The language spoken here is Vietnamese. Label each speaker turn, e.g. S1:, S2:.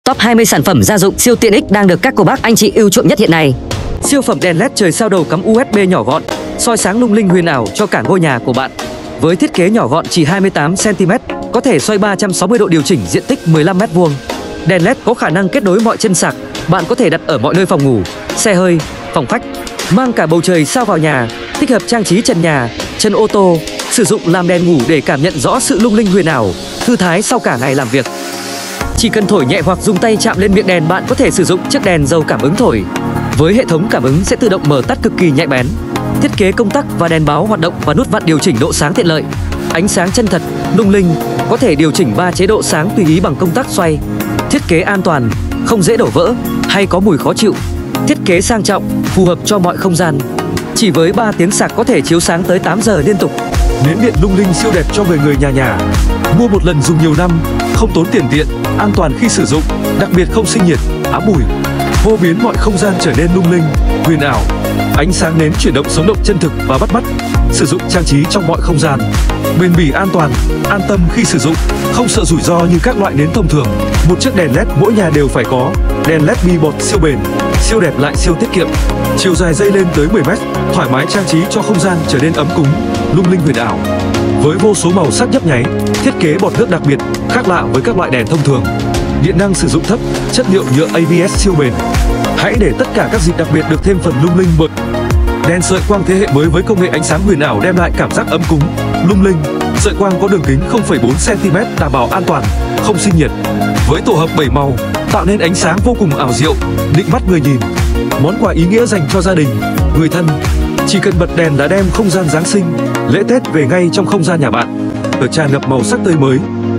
S1: Top 20 sản phẩm gia dụng siêu tiện ích đang được các cô bác anh chị ưu chuộng nhất hiện nay. Siêu phẩm đèn LED trời sao đầu cắm USB nhỏ gọn, soi sáng lung linh huyền ảo cho cả ngôi nhà của bạn. Với thiết kế nhỏ gọn chỉ 28 cm, có thể xoay 360 độ điều chỉnh diện tích 15 m². Đèn LED có khả năng kết nối mọi chân sạc, bạn có thể đặt ở mọi nơi phòng ngủ, xe hơi, phòng khách. Mang cả bầu trời sao vào nhà, thích hợp trang trí trần nhà, chân ô tô, sử dụng làm đèn ngủ để cảm nhận rõ sự lung linh huyền ảo, thư thái sau cả ngày làm việc. Chỉ cần thổi nhẹ hoặc dùng tay chạm lên miệng đèn, bạn có thể sử dụng chiếc đèn dầu cảm ứng thổi. Với hệ thống cảm ứng sẽ tự động mở tắt cực kỳ nhạy bén. Thiết kế công tắc và đèn báo hoạt động và nút vặn điều chỉnh độ sáng tiện lợi. Ánh sáng chân thật, lung linh, có thể điều chỉnh 3 chế độ sáng tùy ý bằng công tắc xoay. Thiết kế an toàn, không dễ đổ vỡ hay có mùi khó chịu. Thiết kế sang trọng, phù hợp cho mọi không gian. Chỉ với 3 tiếng sạc có thể chiếu sáng tới 8 giờ liên tục.
S2: Nến điện lung linh siêu đẹp cho người nhà. Mua một lần dùng nhiều năm, không tốn tiền điện, an toàn khi sử dụng, đặc biệt không sinh nhiệt, ám mùi. Hô biến mọi không gian trở nên lung linh, huyền ảo. Ánh sáng nến chuyển động sống động chân thực và bắt mắt. Sử dụng trang trí trong mọi không gian. Bền bỉ an toàn, an tâm khi sử dụng, không sợ rủi ro như các loại nến thông thường. Một chiếc đèn LED mỗi nhà đều phải có. Đèn LED bi bọt siêu bền, siêu đẹp lại siêu tiết kiệm. Chiều dài dây lên tới 10 m, thoải mái trang trí cho không gian trở nên ấm cúng, lung linh huyền ảo. Với vô số màu sắc nhấp nháy, thiết kế bọt nước đặc biệt, khác lạ với các loại đèn thông thường. Điện năng sử dụng thấp, chất liệu nhựa ABS siêu bền. Hãy để tất cả các dịp đặc biệt được thêm phần lung linh bởi đèn sợi quang thế hệ mới với công nghệ ánh sáng huyền ảo đem lại cảm giác ấm cúng, lung linh. Sợi quang có đường kính 0,4 cm đảm bảo an toàn, không sinh nhiệt. Với tổ hợp 7 màu, tạo nên ánh sáng vô cùng ảo diệu, định mắt người nhìn. Món quà ý nghĩa dành cho gia đình, người thân. Chỉ cần bật đèn là đem không gian Giáng sinh, lễ Tết về ngay trong không gian nhà bạn. Ở tràn ngập màu sắc tươi mới,